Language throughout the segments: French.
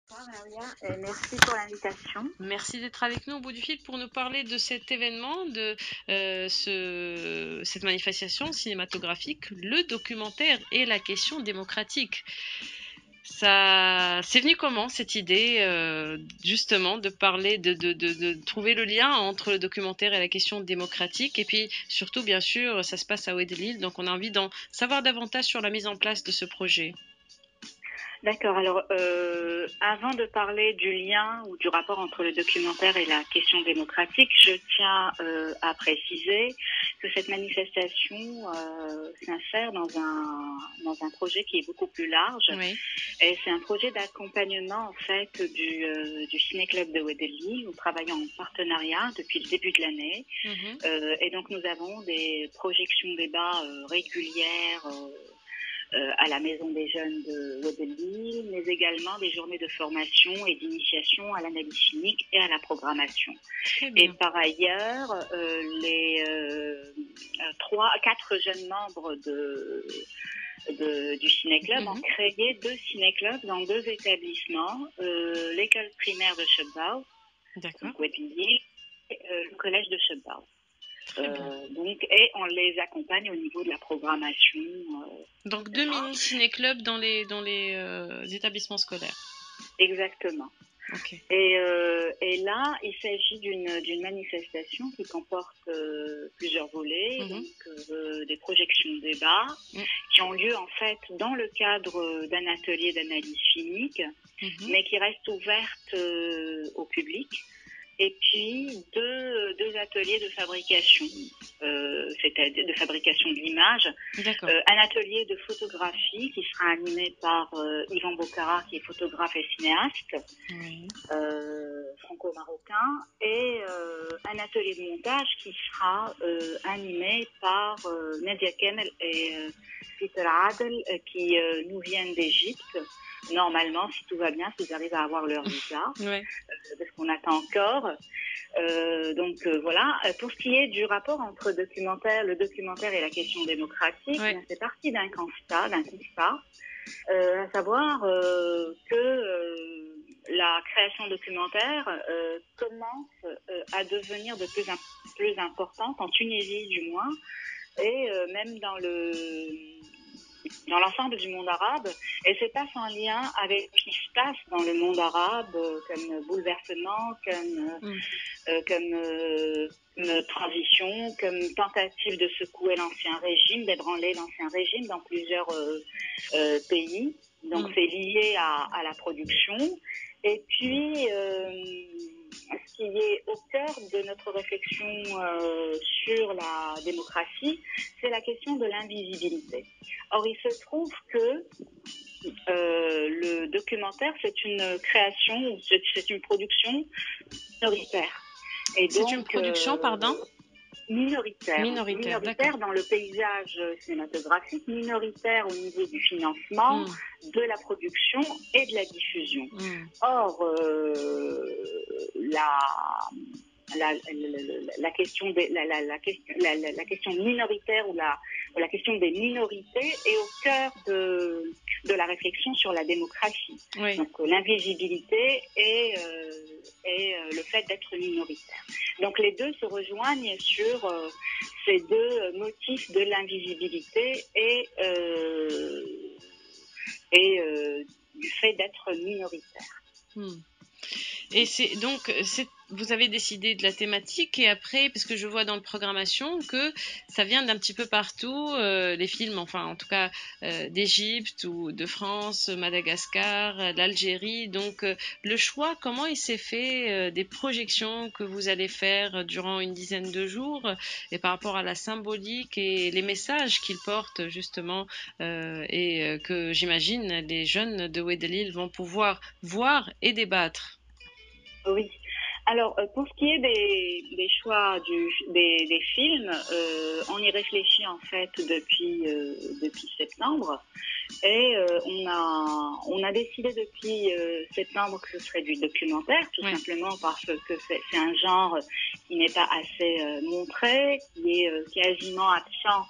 Bonsoir Maria, et merci pour l'invitation. Merci d'être avec nous au bout du fil pour nous parler de cet événement, de cette manifestation cinématographique, le documentaire et la question démocratique. Ça, c'est venu comment cette idée, justement, de parler, de trouver le lien entre le documentaire et la question démocratique, et puis surtout, bien sûr, ça se passe à Oued-El-Lille, donc on a envie d'en savoir davantage sur la mise en place de ce projet. D'accord, alors avant de parler du lien ou du rapport entre le documentaire et la question démocratique, je tiens à préciser que cette manifestation s'insère dans un projet qui est beaucoup plus large. Oui. Et c'est un projet d'accompagnement en fait du Ciné-Club de Oued-El-Lille. Nous travaillons en partenariat depuis le début de l'année. Et donc nous avons des projections débats régulières à la Maison des Jeunes de Oued-El-Lille, mais également des journées de formation et d'initiation à l'analyse chimique et à la programmation. Et par ailleurs, les 4 jeunes membres du ciné-club ont créé 2 ciné-clubs dans 2 établissements, l'école primaire de Schöpbau, donc Oued-El-Lille, et le collège de Schöpbau. Et on les accompagne au niveau de la programmation. Donc 2 mini-ciné-clubs dans les établissements scolaires. Exactement. Okay. Et là, il s'agit d'une manifestation qui comporte plusieurs volets, donc des projections de débats qui ont lieu en fait dans le cadre d'un atelier d'analyse chimique, mais qui reste ouverte au public. Et puis deux ateliers de fabrication, c'est-à-dire de fabrication de l'image. Un atelier de photographie qui sera animé par Yvan Bocara, qui est photographe et cinéaste, franco-marocain, et un atelier de montage qui sera animé par Nadia Kemel et Peter Adel, qui nous viennent d'Égypte. Normalement, si tout va bien, s'ils arrivent à avoir leur visa, parce qu'on attend encore. Voilà. Pour ce qui est du rapport entre le documentaire et la question démocratique, c'est parti d'un constat, à savoir que la création documentaire commence à devenir de plus en plus importante, en Tunisie du moins, et même dans l'ensemble du monde arabe, et c'est pas sans lien avec ce qui se passe dans le monde arabe, comme bouleversement, comme transition, comme tentative de secouer l'ancien régime, d'ébranler l'ancien régime dans plusieurs pays. Donc c'est lié à la production. Et puis, ce qui est au cœur de notre réflexion sur la démocratie, c'est la question de l'invisibilité. Or, il se trouve que le documentaire, c'est une création, c'est une production minoritaire. C'est une production, pardon ? Minoritaire dans le paysage cinématographique, minoritaire au niveau du financement, de la production et de la diffusion. Or, la question minoritaire ou la question des minorités est au cœur de la réflexion sur la démocratie. Donc l'invisibilité et le fait d'être minoritaire. Donc les deux se rejoignent sur ces deux motifs de l'invisibilité et du fait d'être minoritaire. Et vous avez décidé de la thématique, et après, parce que je vois dans la programmation que ça vient d'un petit peu partout, les films, enfin en tout cas d'Égypte ou de France, Madagascar, l'Algérie. Donc le choix, comment il s'est fait des projections que vous allez faire durant une dizaine de jours, et par rapport à la symbolique et les messages qu'ils portent justement, et que j'imagine les jeunes de Oued-El-Lille vont pouvoir voir et débattre. Oui. Alors, pour ce qui est des choix des films, on y réfléchit en fait depuis septembre, et on a décidé depuis septembre que ce serait du documentaire, tout simplement parce que c'est un genre qui n'est pas assez montré, qui est quasiment absent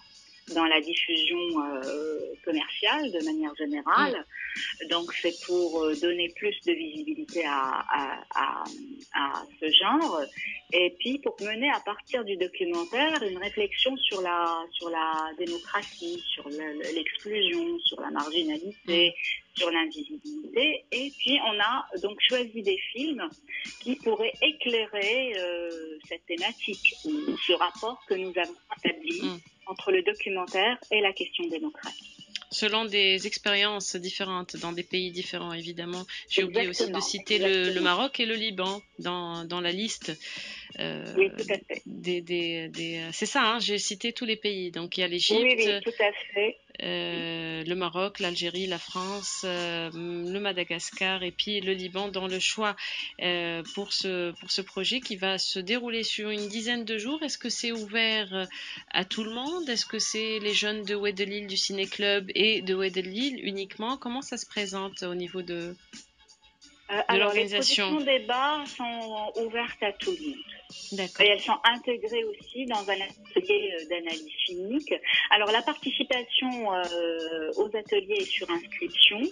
dans la diffusion commerciale de manière générale. Donc c'est pour donner plus de visibilité à ce genre, et puis pour mener à partir du documentaire une réflexion sur la démocratie, sur l'exclusion, sur la marginalité, sur l'invisibilité. Et puis on a donc choisi des films qui pourraient éclairer cette thématique, ou ce rapport que nous avons établi entre le documentaire et la question démocratique. Selon des expériences différentes dans des pays différents, évidemment. J'ai oublié aussi de citer le Maroc et le Liban dans la liste. Oui, tout à fait. C'est ça, hein, j'ai cité tous les pays. Donc il y a l'Égypte, oui, tout à fait. Le Maroc, l'Algérie, la France, le Madagascar et puis le Liban dans le choix pour ce projet qui va se dérouler sur une dizaine de jours. Est-ce que c'est ouvert à tout le monde? Est-ce que c'est les jeunes de Oued El Lille, du Ciné-Club et de Oued El Lille uniquement? Comment ça se présente au niveau de alors, les projections débats sont ouvertes à tout le monde. D'accord. Et elles sont intégrées aussi dans un atelier d'analyse filmique. Alors, la participation aux ateliers est sur inscription.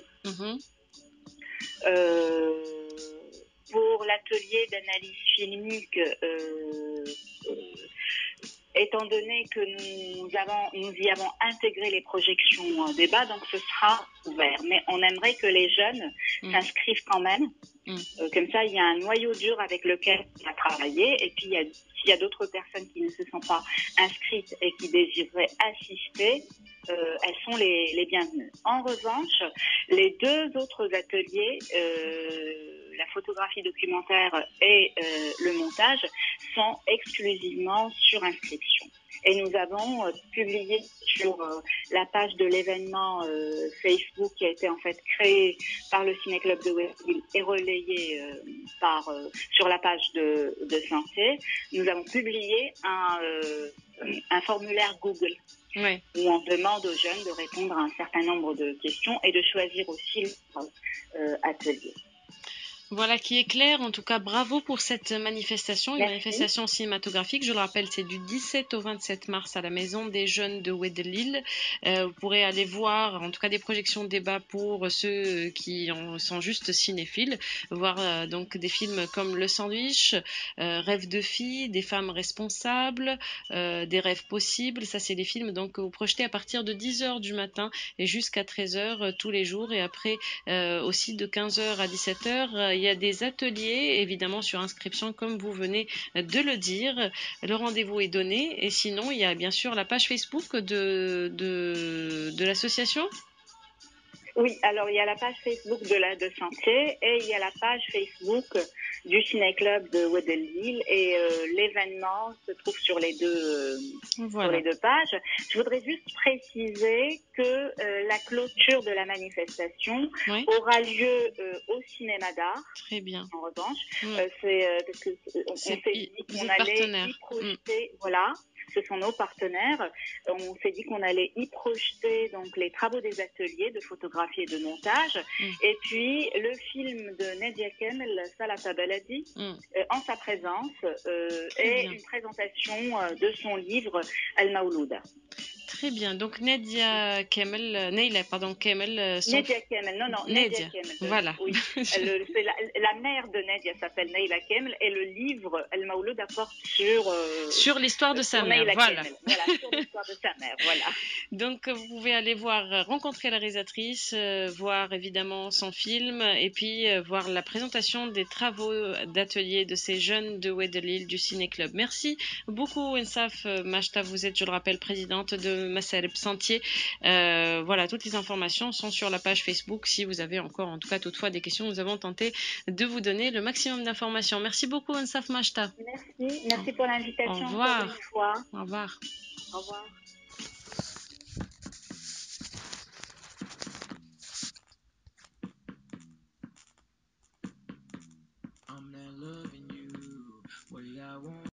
Pour l'atelier d'analyse filmique, étant donné que nous y avons intégré les projections débat, donc ce sera ouvert. Mais on aimerait que les jeunes s'inscrivent quand même. Comme ça, il y a un noyau dur avec lequel on va travailler. Et puis, s'il y a d'autres personnes qui ne se sont pas inscrites et qui désireraient assister, elles sont les bienvenues. En revanche, les deux autres ateliers, la photographie documentaire et le montage, sont exclusivement sur inscription. Et nous avons publié sur la page de l'événement Facebook qui a été en fait créé par le Ciné-Club de Oued El Lille et relayé sur la page de Sentier. Nous avons publié un formulaire Google où on demande aux jeunes de répondre à un certain nombre de questions et de choisir aussi leur atelier. Voilà qui est clair. En tout cas, bravo pour cette manifestation, une manifestation cinématographique. Je le rappelle, c'est du 17 au 27 mars à la Maison des Jeunes de Oued El Lille. Vous pourrez aller voir, en tout cas, des projections de débat pour ceux qui sont juste cinéphiles, voir donc des films comme Le Sandwich, Rêve de filles, Des femmes responsables, Des rêves possibles. Ça, c'est des films donc que vous projetez à partir de 10h du matin et jusqu'à 13h tous les jours. Et après, aussi de 15h à 17h, il y a des ateliers, évidemment, sur inscription, comme vous venez de le dire. Le rendez-vous est donné. Et sinon, il y a bien sûr la page Facebook de l'association. Oui, alors il y a la page Facebook de Sentier et il y a la page Facebook du Ciné-Club de Oued El Lille et l'événement se trouve sur les deux pages. Je voudrais juste préciser que la clôture de la manifestation aura lieu au cinéma d'art. Très bien. En revanche, c'est parce que on s'est dit qu'on allait y projeter, voilà. Ce sont nos partenaires. On s'est dit qu'on allait y projeter donc les travaux des ateliers de photographie et de montage. Et puis le film de Nadia Kemel, Salata Baladi, en sa présence, et une présentation de son livre Al-Mawlouda. Très bien. Donc Nadia Kemel, Nadia Kemel. Nadia Kemel, Nadia Kemel. Voilà. Oui. C'est la mère de Nadia s'appelle Naila Kemel et le livre Al-Mawlouda porte sur l'histoire de sa mère. Voilà. Voilà, sur l'histoire de sa mère. Voilà. Donc vous pouvez aller rencontrer la réalisatrice, voir évidemment son film et puis voir la présentation des travaux d'atelier de ces jeunes de Oued El Lille du Ciné-Club. Merci beaucoup Ensaf Machta, vous êtes, je le rappelle, présidente de Massaleb Sentier. Voilà, toutes les informations sont sur la page Facebook. Si vous avez encore, en tout cas, toutefois des questions, nous avons tenté de vous donner le maximum d'informations. Merci beaucoup, Ensaf Machta. Merci pour l'invitation. Au revoir. Encore une fois. Au revoir. Au revoir.